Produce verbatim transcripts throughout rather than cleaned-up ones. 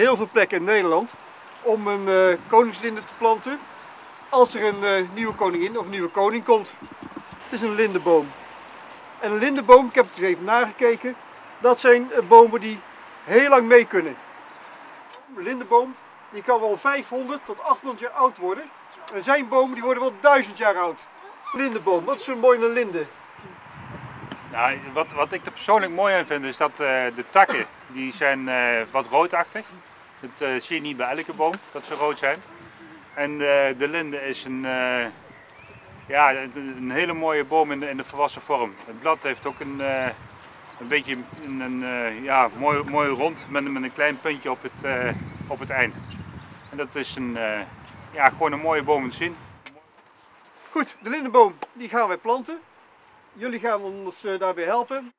heel veel plekken in Nederland om een uh, koningslinde te planten als er een uh, nieuwe koningin of een nieuwe koning komt. Het is een lindenboom. En een lindenboom, ik heb het eens even nagekeken, dat zijn uh, bomen die heel lang mee kunnen. Een lindenboom die kan wel vijfhonderd tot achthonderd jaar oud worden. En er zijn bomen die worden wel duizend jaar oud. Lindenboom, wat is zo mooi aan een linde? Nou, wat, wat ik er persoonlijk mooi aan vind is dat uh, de takken die zijn uh, wat roodachtig. Dat uh, zie je niet bij elke boom, dat ze rood zijn. En uh, de linde is een, uh, ja, een hele mooie boom in de, in de volwassen vorm. Het blad heeft ook een, uh, een beetje een, een uh, ja, mooi, mooi rond met, met een klein puntje op het, uh, op het eind. En dat is een, uh, ja, gewoon een mooie boom om te zien. Goed, de lindenboom die gaan wij planten. Jullie gaan ons uh, daarbij helpen.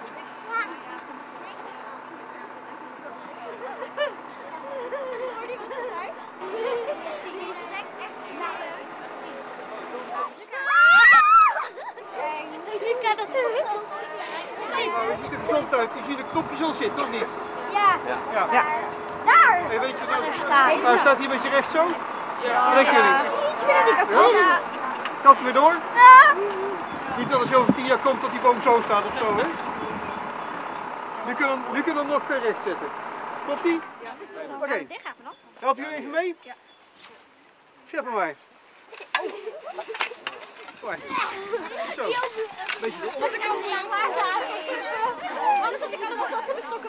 Je ziet er gezond uit, je ziet de knopjes al zitten, of niet? Ja. Ja. Ja. Daar! Hey, weet je dat? Nou, staat hier met je recht zo? Ja. Denken jullie? Iets meer die kapot. Ja. Kan het weer door? Ja. Niet dat als je over tien jaar komt dat die boom zo staat of zo, hè? Nu kunnen we, nu kunnen we hem nog recht zetten. Klopt die? Ja. Oké. Okay. Help jullie even mee? Ja. Schep maar maar. Oh. Zo. Beetje de Anders zit ik allemaal zat in de sokken.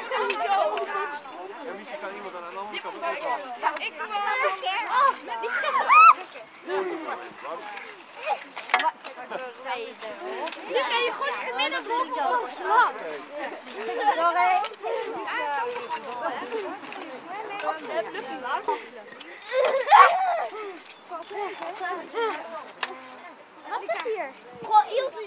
Ja, misschien kan iemand aan de andere kant ook. Ja, ik doe wel een keer. Oh, die scheppen. Nu kan je goed gemiddeld rond op slag. Sorry. Wat is hier? Gewoon Ilse.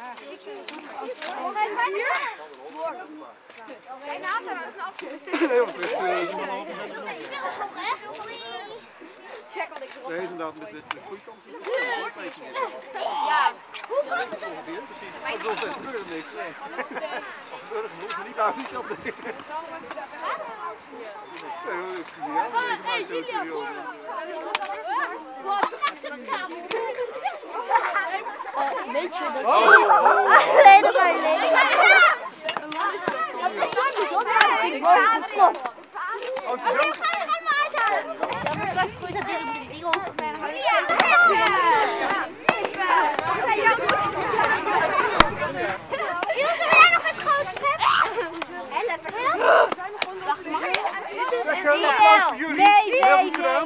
Wij zijn hier. Wij naten er vanaf. Heel rustig. Dat is veel schoon, hè? Check wat ik erop heb. Nee, inderdaad, met de goede kant. Ja. Hoe kan het? Maar dat gebeurt niks. Nee. Of gebeurt er genoeg, niet aan die kant. Hey, Julia, voor wat? Weet je dat? Nee, dat kan je niet. Dat is zo bijzonder. Ik word op de kop. Oké, ga je maar uithalen. Ja, maar straks gooi je dat in die rond. Ilse, wil jij nog het grootste hebben? elf. Wil je dat? Wacht maar. Zeg, een applaus voor jullie. Nee, Heel nee, goed gedaan.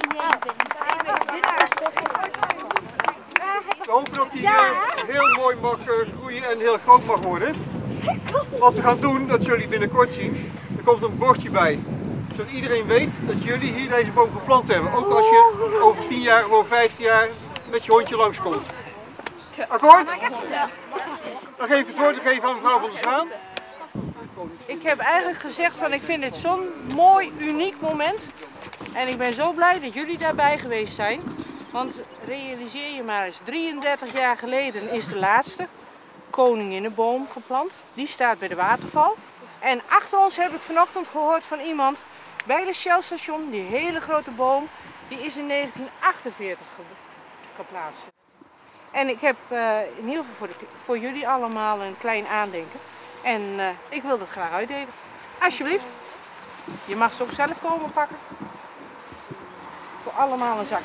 We hopen dat hij uh, heel mooi mag uh, groeien en heel groot mag worden. Wat we gaan doen, dat jullie binnenkort zien, er komt een bordje bij. Zodat iedereen weet dat jullie hier deze boom geplant hebben. Ook als je over tien jaar of over vijftien jaar met je hondje langskomt. Akkoord? Dan geef ik het woord nog even aan mevrouw van der Zwaan. Ik heb eigenlijk gezegd van ik vind dit zo'n mooi, uniek moment. En ik ben zo blij dat jullie daarbij geweest zijn. Want realiseer je maar eens, drieëndertig jaar geleden is de laatste koninginnenboom geplant. Die staat bij de waterval. En achter ons heb ik vanochtend gehoord van iemand bij de Shell station, die hele grote boom, die is in negentien achtenveertig ge geplaatst. En ik heb uh, in ieder geval voor, de, voor jullie allemaal een klein aandenken. En uh, ik wil dat graag uitdelen. Alsjeblieft. Je mag ze ook zelf komen pakken. Voor allemaal een zak.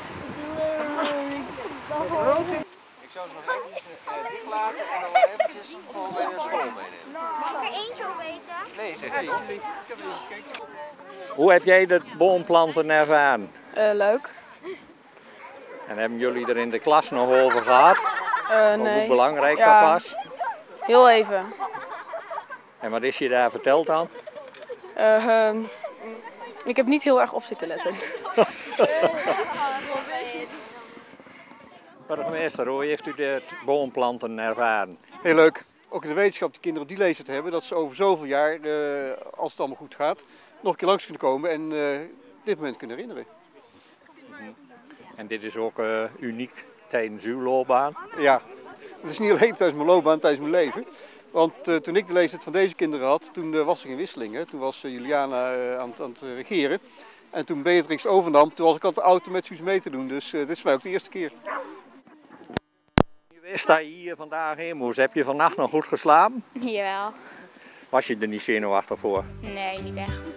Ik zou ze nog eventjes uh, dicht laten en dan wel eventjes gewoon bij de school meenemen. Mag ik er eentje op weten? Nee, zeg niet. Hoe heb jij dat boomplanten ervaren? Uh, leuk. En hebben jullie er in de klas nog over gehad? Uh, nee. Hoe belangrijk ja, dat was? Heel even. En wat is je daar verteld dan? Uh, um, ik heb niet heel erg op zitten letten. Burgemeester, hoe heeft u de boomplanten ervaren? Heel leuk. Ook in de wetenschap, de kinderen op die leeftijd hebben, dat ze over zoveel jaar, uh, als het allemaal goed gaat, nog een keer langs kunnen komen en uh, dit moment kunnen herinneren. En dit is ook uh, uniek tijdens uw loopbaan? Ja, het is niet alleen tijdens mijn loopbaan, tijdens mijn leven. Want uh, toen ik de leeftijd van deze kinderen had, toen uh, was er geen wisseling. Toen was uh, Juliana uh, aan, aan het regeren. En toen Beatrix overnam, toen was ik al de auto met Suus mee te doen. Dus uh, dit is voor mij ook de eerste keer. Je wist dat je hier vandaag heen moest. Heb je vannacht nog goed geslapen? Jawel. Was je er niet zenuwachtig voor? Nee, niet echt.